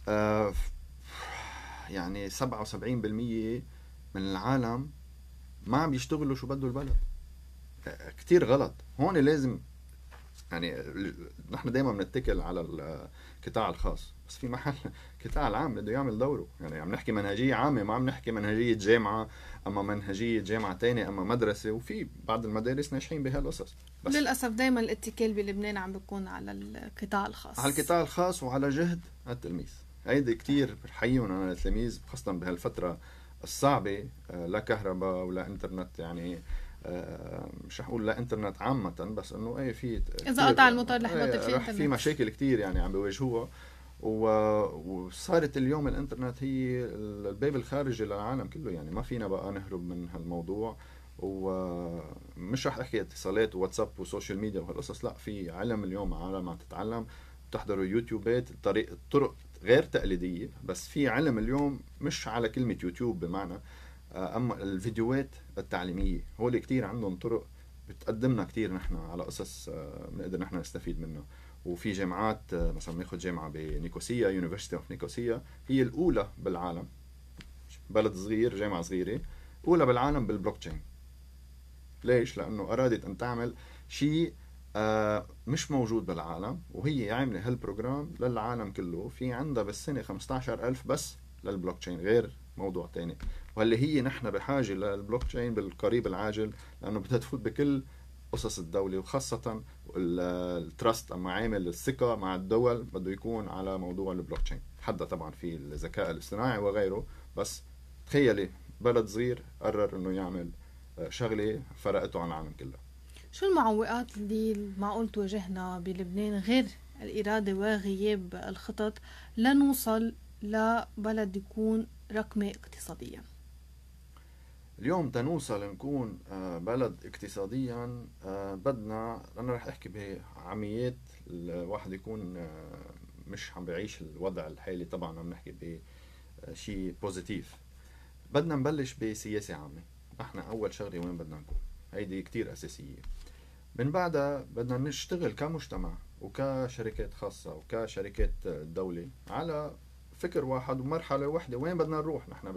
يعني 77% من العالم ما عم بيشتغلوا شو بده البلد. كتير غلط. هون لازم يعني نحن دايما بنتكل على القطاع الخاص، بس في محل القطاع العام بده يعمل دوره. يعني عم نحكي منهجية عامة، ما عم نحكي منهجية جامعة اما منهجية جامعة تانية اما مدرسة. وفي بعض المدارس ناجحين بهالقصص، بس للأسف دايما الاتكال بلبنان عم بيكون على القطاع الخاص، على القطاع الخاص وعلى جهد التلميذ. هيدي كتير بحيون انا التلاميذ خاصة بهالفترة الصعبة لا كهرباء ولا انترنت، يعني مش رح اقول لا انترنت عامة، بس انه ايه في اذا قطع الموتور رح يبطل في رح في انترنت. مشاكل كتير يعني عم بيواجهوها. وصارت اليوم الانترنت هي الباب الخارجي للعالم كله، يعني ما فينا بقى نهرب من هالموضوع. ومش رح احكي اتصالات وواتساب وسوشيال ميديا وهالقصص، لا، في علم اليوم عالم عم تتعلم، بتحضروا يوتيوبات طرق غير تقليدية، بس في علم اليوم مش على كلمة يوتيوب بمعنى، اما الفيديوهات التعليمية هو اللي كتير عندهم طرق بتقدمنا كتير نحن على قصص بنقدر نحن نستفيد منها. وفي جامعات مثلا بناخد جامعة بنيكوسيا، يونيفرسيتي اوف نيكوسيا، هي الأولى بالعالم، بلد صغير، جامعة صغيرة، أولى بالعالم بالبلوك تشين. ليش؟ لأنه أرادت أن تعمل شيء مش موجود بالعالم، وهي عاملة هالبروجرام للعالم كله. في عندها بالسنة 15,000 بس للبلوك تشين، غير موضوع تاني. واللي هي نحن بحاجة للبلوك تشين بالقريب العاجل، لأنه بدها تفوت بكل قصص الدولة، وخاصة التراست أما عامل الثقة مع الدول بده يكون على موضوع البلوك تشين. حدا طبعا في الذكاء الاصطناعي وغيره، بس تخيلي بلد صغير قرر انه يعمل شغلة فرقته عن العالم كله. شو المعوقات اللي معقول تواجهنا بلبنان غير الإرادة وغياب الخطط لنوصل لبلد يكون رقمي اقتصاديا؟ اليوم تنوصل نكون بلد اقتصاديا، بدنا، انا رح احكي بعميات، الواحد يكون مش عم بيعيش الوضع الحالي، طبعا عم نحكي بشيء بوزيتيف. بدنا نبلش بسياسة عامة. احنا اول شغلة وين بدنا نكون، هيدي كتير اساسية. من بعدها بدنا نشتغل كمجتمع وكشركات خاصة وكشركات دولة على فكر واحد ومرحلة واحدة، وين بدنا نروح نحن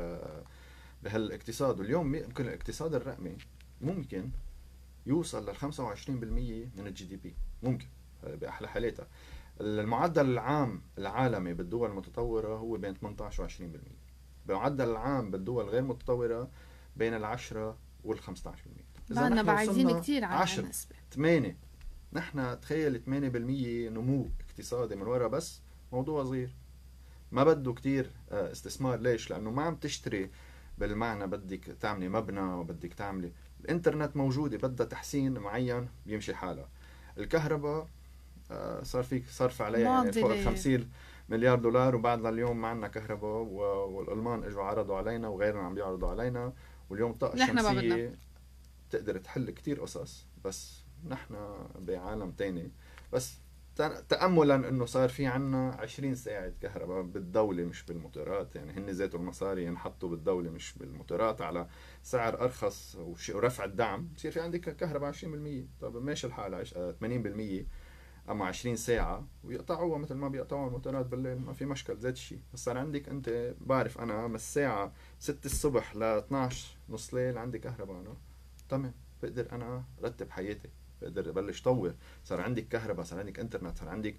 بهالاقتصاد. واليوم يمكن الاقتصاد الرقمي ممكن يوصل لل 25% من الجي دي بي، ممكن بأحلى حالاتها. المعدل العام العالمي بالدول المتطورة هو بين 18 و 20%. المعدل العام بالدول غير متطورة بين 10 وال 15%. بعدنا بعيدين كتير عن 10 هالنسبة. 8 نحن تخيل 8% نمو اقتصادي من ورا، بس موضوع صغير ما بده كتير استثمار. ليش؟ لأنه ما عم تشتري بالمعنى بدك تعملي مبنى وبدك تعملي، الانترنت موجودة، بدها تحسين معين بيمشي حالها. الكهرباء صار فيك صرف عليها يعني فوق 50 مليار دولار، وبعدنا اليوم ما عندنا كهرباء، والألمان اجوا عرضوا علينا وغيرنا عم بيعرضوا علينا. واليوم الطاقة الشمسية تقدر تحل كتير قصص، بس نحن بعالم تاني. بس تأملا انه صار في عنا 20 ساعة كهرباء بالدولة مش بالموتورات، يعني هن ذات المصاري ينحطوا بالدولة مش بالموتورات على سعر ارخص ورفع الدعم، بصير في عندك كهرباء 20%. طب ماشي الحال 80%، اما 20 ساعة ويقطعوها مثل ما بيقطعوا الموتورات بالليل، ما في مشكل ذات الشيء. بس صار عندك انت، بعرف انا من الساعة 6 الصبح ل 12 نص ليل عندي كهرباء، انا تمام، بقدر انا رتب حياتي، بقدر ابلش طور. صار عندك كهرباء، صار عندك انترنت، صار عندك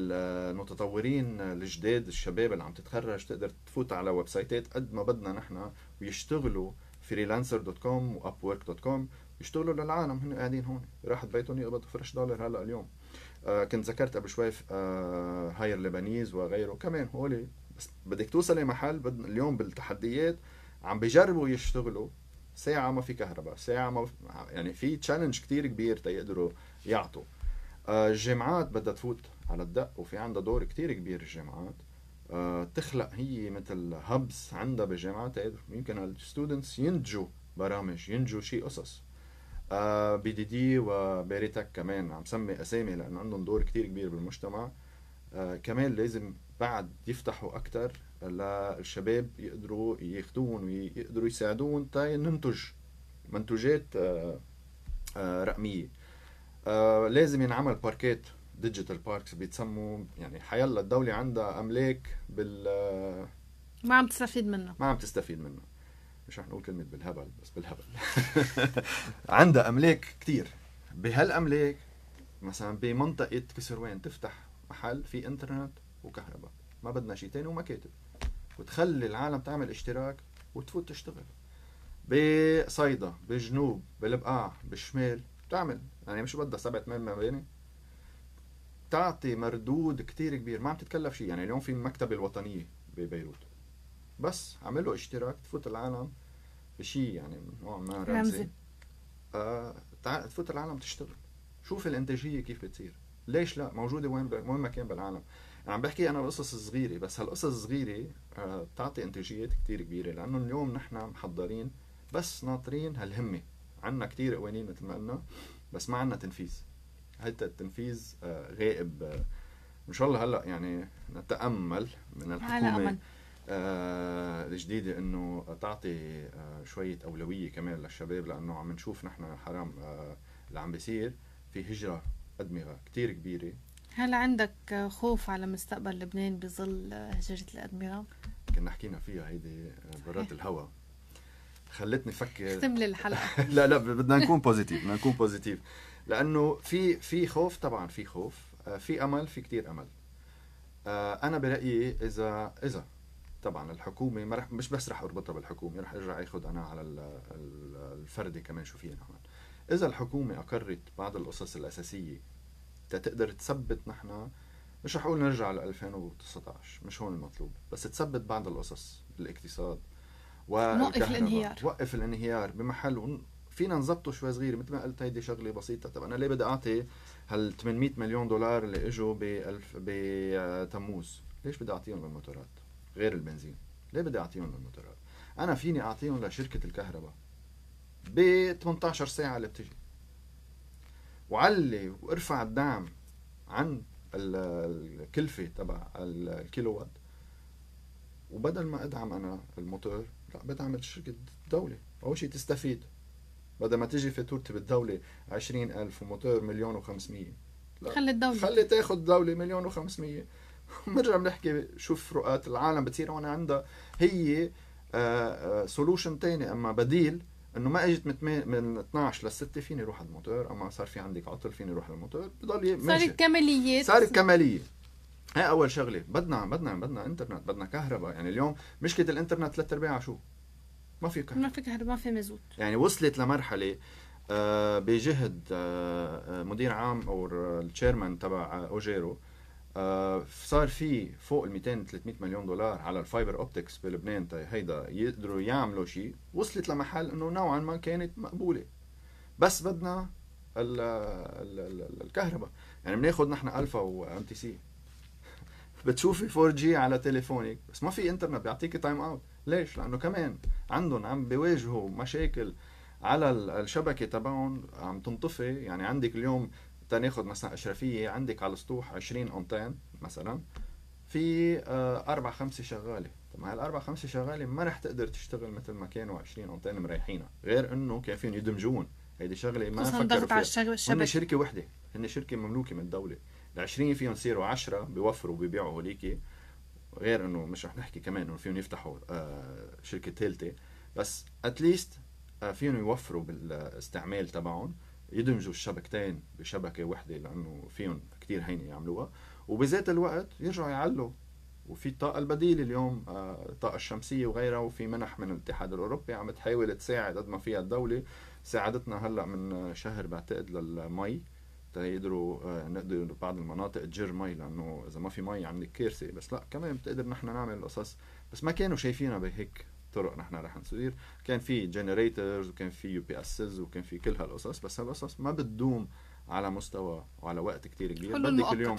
هالمتطورين الجداد، الشباب اللي عم تتخرج تقدر تفوت على ويب سايتات قد ما بدنا نحن ويشتغلوا freelancer.com وupwork.com، يشتغلوا للعالم. هن قاعدين هون راحت بيتهم يقبضوا فرش دولار. هلا اليوم كنت ذكرت قبل شوي هاير لبنيز وغيره كمان هولي، بس بدك توصل لمحل اليوم بالتحديات عم بيجربوا يشتغلوا ساعة ما في كهرباء، ساعة ما يعني في تشالنج كتير كبير تيقدروا يعطوا. الجامعات بدها تفوت على الدق، وفي عندها دور كتير كبير الجامعات، تخلق هي مثل هبز عندها بالجامعات، يمكن الستودنتس ينتجوا برامج، ينتجوا شيء قصص. بي دي دي وبيريتك كمان عم سمي اسامي لانه عندهم دور كتير كبير بالمجتمع. كمان لازم بعد يفتحوا اكتر للشباب يقدروا ياخدون ويقدروا يساعدون تا ننتج منتوجات رقمية. لازم ينعمل باركات ديجيتال باركس بيتسموا، يعني حيلا الدولة عندها املاك ما عم تستفيد منه، ما عم تستفيد منه، مش رح نقول كلمة بالهبل، بس بالهبل عندها أملاك كتير. بهالأملاك مثلا بمنطقة كسروان تفتح محل في انترنت وكهرباء، ما بدنا شيء تاني ومكاتب، وتخلي العالم تعمل اشتراك وتفوت تشتغل. بصيدا، بجنوب، بالبقاع، بالشمال تعمل، يعني مش بدها 7-8 مباني، تعطي مردود كتير كبير، ما عم تتكلف شيء. يعني اليوم في المكتبة الوطنية ببيروت، بس عملوا اشتراك تفوت العالم بشيء يعني نوع ما رمزي. تفوت العالم تشتغل، شوف الانتاجيه كيف بتصير. ليش لا؟ موجوده وين ما كان بالعالم. يعني عم بحكي انا بقصص صغيره، بس هالقصص الصغيره بتعطي انتاجيات كتير كبيره، لانه اليوم نحن محضرين بس ناطرين هالهمه. عنا كتير قوانين مثل ما قلنا، بس ما عنا تنفيذ. هيدا التنفيذ غائب. ان شاء الله هلا يعني نتامل من الحكومه الجديده انه تعطي شويه اولويه كمان للشباب، لانه عم نشوف نحن حرام اللي عم بيصير في هجره ادمغه كتير كبيره. هل عندك خوف على مستقبل لبنان بظل هجرة الأدمغة؟ كنا حكينا فيها هيدي برات الهوا، خلتني افكر اختم لي الحلقه. لا بدنا نكون بوزيتيف، لانه في خوف، طبعا في خوف، في امل، في كتير امل. انا برايي اذا طبعا الحكومه مش بس رح اربطها بالحكومه، رح ارجع اخذ انا على الفردي كمان شو فينا نعمل. اذا الحكومه اقرت بعض القصص الاساسيه تقدر تثبت، نحن مش رح اقول نرجع ل 2019، مش هون المطلوب، بس تثبت بعض القصص بالاقتصاد والكهرباء، وقف الانهيار بمحل، فينا نظبطه شوي صغير. مثل ما قلت هيدي شغله بسيطه. طب انا ليه بدي اعطي هال 800 مليون دولار اللي اجوا بتموز؟ ليش بدي اعطيهم للموتورات غير البنزين؟ ليه بدي اعطيهم للموتورات؟ انا فيني اعطيهم لشركه الكهرباء ب 18 ساعه اللي بتجي، وعلي وارفع الدعم عن الكلفه تبع الكيلو وات، وبدل ما ادعم انا الموتور، لا بدعم شركه الدوله. اول شيء تستفيد، بدل ما تيجي فاتورتي بالدوله 20,000 وموتور 1,500,000، لا خلي تاخذ الدوله 1,500,000. بنرجع بنحكي شوف فروقات العالم بتصير هون عندها هي سولوشن تاني، اما بديل انه ما اجت من 12 ل 6 فيني اروح على الموتور، اما صار في عندك عطل فيني اروح على الموتور، بضل ماشي. صارت كماليه. هاي اول شغله. بدنا انترنت، بدنا كهرباء. يعني اليوم مشكله الانترنت 3/4 شو؟ ما في كهرباء، ما في مازوت. يعني وصلت لمرحله بجهد مدير عام او التشيرمان تبع اوجيرو، صار في فوق ال 200-300 مليون دولار على الفايبر اوبتكس بلبنان هيدا يقدروا يعملوا شيء. وصلت لمحل انه نوعا ما كانت مقبوله، بس بدنا الكهرباء. يعني بناخذ نحن الفا وام تي سي، بتشوفي 4G على تليفونك بس ما في انترنت، بيعطيكي تايم اوت. ليش؟ لانه كمان عندهم عم بيواجهوا مشاكل على الشبكه تبعهم عم تنطفي. يعني عندك اليوم تناخذ مثلا اشرفيه، عندك على السطوح 20 انتين مثلا، في 4-5 شغاله. طب ما هال4-5 شغاله ما رح تقدر تشتغل مثل ما كانوا 20 انتين مريحينها، غير انه كان فيهم يدمجون. هيدي شغله ما فكروا فيها. هن شركه وحده، هن شركه مملوكه من الدوله. ال20 فيهم يصيروا 10 بيوفروا وبيبيعوا هوليكي، غير انه مش رح نحكي كمان انه فيهم يفتحوا شركه ثالثه، بس اتليست فيهم يوفروا بالاستعمال تبعهم، يدمجوا الشبكتين بشبكه وحده، لانه فيهم كتير هينه يعملوها، وبذات الوقت يرجعوا يعلوا. وفي الطاقه البديله اليوم، الطاقه الشمسيه وغيرها، وفي منح من الاتحاد الاوروبي عم تحاول تساعد قد ما فيها الدوله. ساعدتنا هلا من شهر بعتقد للمي، تقدروا نقدر بعض المناطق تجر مي، لانه اذا ما في مي عندك كارثه. بس لا، كمان بتقدر نحن نعمل قصص، بس ما كانوا شايفينها بهيك طرق. نحن رح نصير كان في جنريتورز، وكان في UPSs، وكان في كل هالقصص، بس هالقصص ما بتدوم على مستوى وعلى وقت كتير كبير. بدك اليوم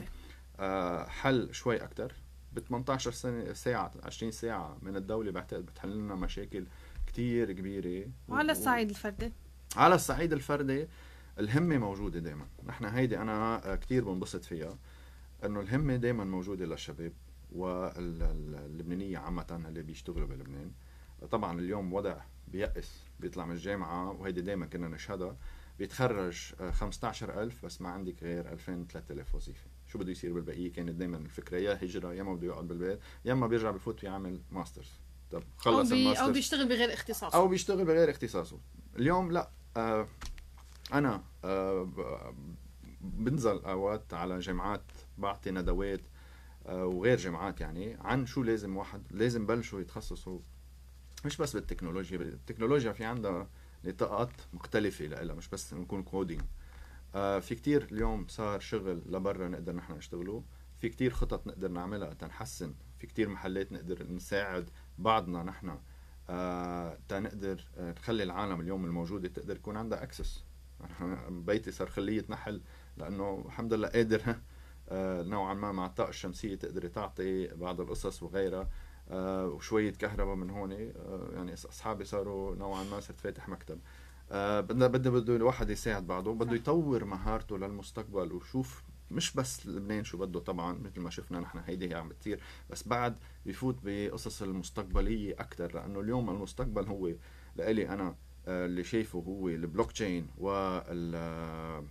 حل شوي اكتر. ب 18 ساعه 20 ساعه من الدوله بعتقد بتحل لنا مشاكل كتير كبيره. وعلى الصعيد الفردي، على الصعيد الفردي الهمة موجودة دايما. نحن هيدي أنا كتير بنبسط فيها، أنه الهمة دايما موجودة للشباب واللبنانية عامة اللي بيشتغلوا بلبنان. طبعا اليوم وضع بيأس، بيطلع من الجامعة، وهيدي دايما كنا نشهدها، بيتخرج 15,000 بس ما عندك غير 2,000-3,000 وظيفة. شو بده يصير بالبقية؟ كانت دايما الفكرة يا هجرة، يا ما بده يقعد بالبيت، يا ما بيرجع بفوت يعمل ماسترز. طب خلص الماسترز، أو بيشتغل بغير اختصاصه. اليوم لا، أنا بنزل أوقات على جامعات، بعطي ندوات وغير جامعات، يعني عن شو لازم واحد لازم بلشوا يتخصصوا. مش بس بالتكنولوجيا، التكنولوجيا في عندها نطاقات مختلفة لها، مش بس نكون كودينج. في كتير اليوم صار شغل لبرا نقدر نحن نشتغله، في كتير خطط نقدر نعملها تنحسن، في كتير محلات نقدر نساعد بعضنا نحن تنقدر نخلي العالم اليوم الموجودة تقدر يكون عندها اكسس. بيتي صار خلية نحل لأنه الحمد لله قادر نوعا ما مع الطاقة الشمسية تقدر تعطي بعض القصص وغيرها، وشوية كهرباء من هون. يعني أصحابي صاروا نوعا ما صرت فاتح مكتب. بده الواحد يساعد بعضه، بده يطور مهارته للمستقبل وشوف مش بس لبنان شو بده. طبعا مثل ما شفنا نحن هيدي هي عم بتصير، بس بعد يفوت بقصص المستقبلية أكتر، لأنه اليوم المستقبل هو لإلي أنا اللي شايفه هو البلوك تشين والذكاء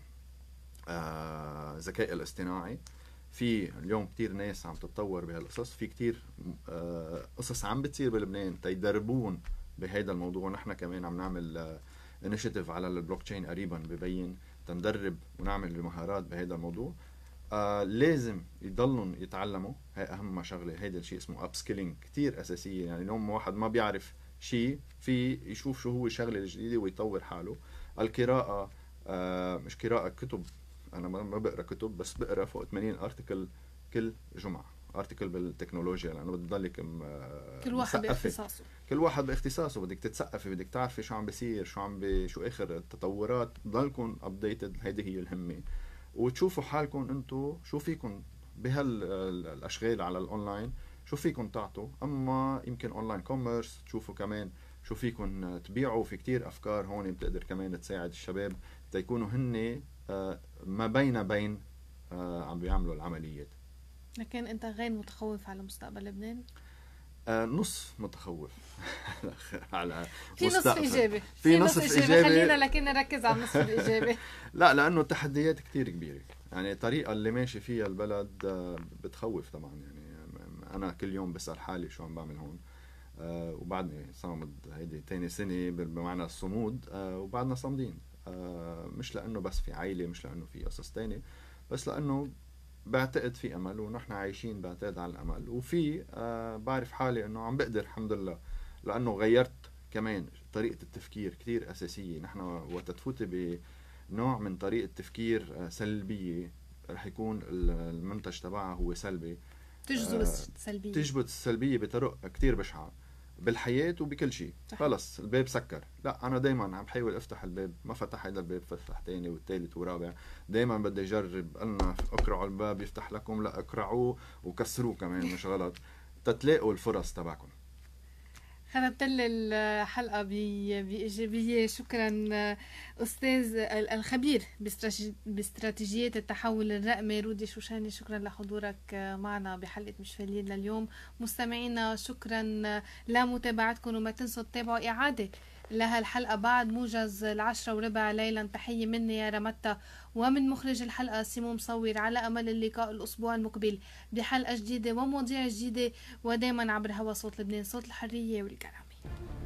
الاصطناعي. في اليوم كتير ناس عم تتطور بهالقصص، في كتير قصص عم بتصير بلبنان تيدربون بهيدا الموضوع. نحن كمان عم نعمل انيشيتيف على البلوك تشين قريبا ببين تندرب ونعمل مهارات بهيدا الموضوع. لازم يضلون يتعلموا، هاي اهم شغله. هيدا الشيء اسمه اب سكيلينج، كتير اساسيه. يعني اليوم واحد ما بيعرف شيء في يشوف شو هو الشغله الجديده ويطور حاله. القراءه مش قراءه كتب، انا ما بقرا كتب، بس بقرا فوق 80 ارتكل كل جمعه، ارتكل بالتكنولوجيا، لانه بتضلك كل واحد باختصاصه. كل واحد باختصاصه بدك تتثقفي، بدك تعرفي شو عم بيصير، شو اخر التطورات، ضلكم ابديتد. هيدي هي الهمه. وتشوفوا حالكم انتم شو فيكم بهالاشغال على الاونلاين، شو فيكم تعطوا. اما يمكن اونلاين كوميرس تشوفوا كمان شو فيكم تبيعوا. في كتير افكار هون بتقدر كمان تساعد الشباب تيكونوا هن ما بين عم بيعملوا العمليات. لكن انت غير متخوف على مستقبل لبنان؟ نص متخوف على في نصف إيجابي، في نصف إيجابي. خلينا لكن نركز على النصف الإيجابي. لا، لأنه التحديات كتير كبيرة. يعني الطريقة اللي ماشي فيها البلد بتخوف طبعا. يعني أنا كل يوم بسأل حالي شو عم بعمل هون. وبعدني صامد، هيدي تاني سنة بمعنى الصمود، وبعدنا صامدين. مش لأنه بس في عائلة، مش لأنه في قصص تانية، بس لأنه بعتقد في أمل، ونحن عايشين بعتقد على الأمل. وفي بعرف حالي أنه عم بقدر الحمد لله، لأنه غيرت كمان طريقة التفكير كتير أساسية. نحن وتتفوتي بنوع من طريقة تفكير سلبية، رح يكون المنتج تبعها هو سلبي. تجذب السلبية بطرق كتير بشعة بالحياة وبكل شيء. خلص الباب سكر. لا، أنا دايما عم حاول أفتح الباب، ما فتح هذا الباب فتح تاني والتالت ورابع. دايما بدي أجرب. قلنا اقرعوا الباب يفتح لكم، لا اقرعوه وكسروه كمان، مش غلط، تتلاقوا الفرص تبعكم. ختمت لي الحلقة بإيجابية. شكرا أستاذ الخبير باستراتيجية التحول الرقمي رودي شوشاني. شكرا لحضورك معنا بحلقة مش فايلين لليوم. مستمعينا شكرا لمتابعتكم، وما تنسوا تتابعوا إعادة لهالحلقة بعد موجز 10:15 ليلا. تحية مني يارا متا ومن مخرج الحلقة سيمو مصور. على أمل اللقاء الأسبوع المقبل بحلقة جديدة ومواضيع جديدة، ودائما عبر هوا صوت لبنان، صوت الحرية والكرامة.